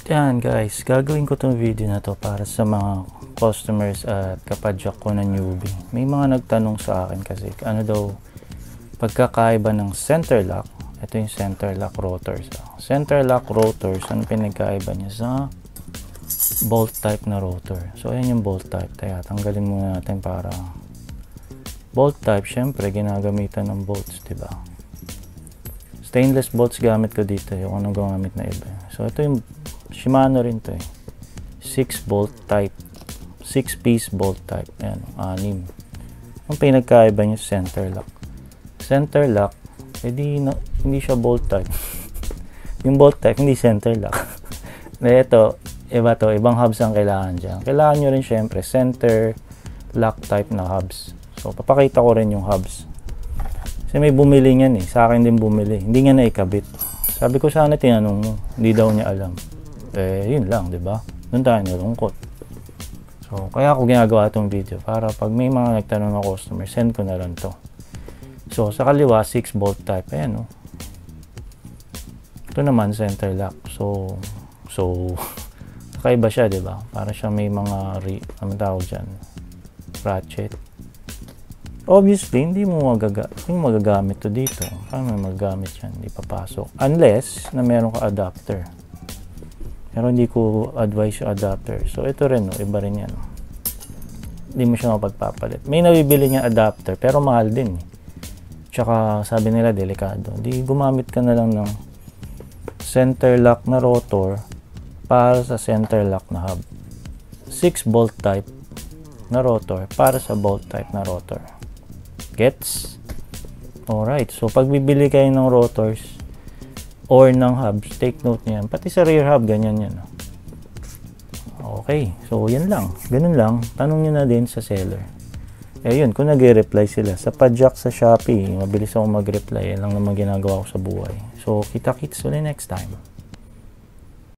Yan guys, gagawin ko tong video na to para sa mga customers at kapadyak ko na newbie. May mga nagtanong sa akin kasi ano daw pagkakaiba ng center lock. Ito yung center lock rotors. Center lock rotors, ano pinagkaiba niya sa bolt type na rotor? So ayan yung bolt type. Kaya tanggalin muna natin para bolt type, syempre ginagamitan ng bolts, diba? Stainless bolts gamit ko dito, yung anong gamit na iba. So ito yung Shimano rin to eh. 6 bolt type. 6 piece bolt type. Ayan, 6. Ang pinagkaiba niya center lock. Center lock, hindi siya bolt type. Yung bolt type, hindi center lock. Ito, iba to, ibang hubs ang kailangan dyan. Kailangan nyo rin syempre center lock type na hubs. So, papakita ko rin yung hubs. Kasi may bumili niyan eh. Sa akin din bumili. Hindi nga naikabit. Sabi ko sana tinanong mo. Hindi daw niya alam. Yun lang, 'di ba? Doon tayo nalungkot. So, kaya ako ginagawa itong video para pag may mga nagtanong na customer, send ko na lang to. So, sa kaliwa, 6 bolt type. Ayan, no? Ito naman, center lock. So, kakaiba siya, 'di ba? Para siya may mga ano tawag dyan? Ratchet. Obviously, hindi mo magagamit to dito. Paano magagamit yan? Hindi papasok. Unless na meron ka adapter. Pero hindi ko advise yung adapter. So, ito rin, no? Iba rin yan. Hindi mo siya mapagpapalit. May nabibili niya adapter, pero mahal din. Tsaka, sabi nila, delikado. Di gumamit ka na lang ng center lock na rotor para sa center lock na hub. 6 bolt type na rotor para sa bolt type na rotor. Gets? Alright. So, pag bibili kayo ng rotors or ng hubs, take note niyan. Pati sa rear hub, ganyan yan. Okay. So, yan lang. Ganun lang. Tanong nyo na din sa seller. Yun, kung nag-reply sila. Sa padyak sa Shopee, mabilis ako mag-reply. Yan lang naman ginagawa ko sa buhay. So, kita-kits ulit next time.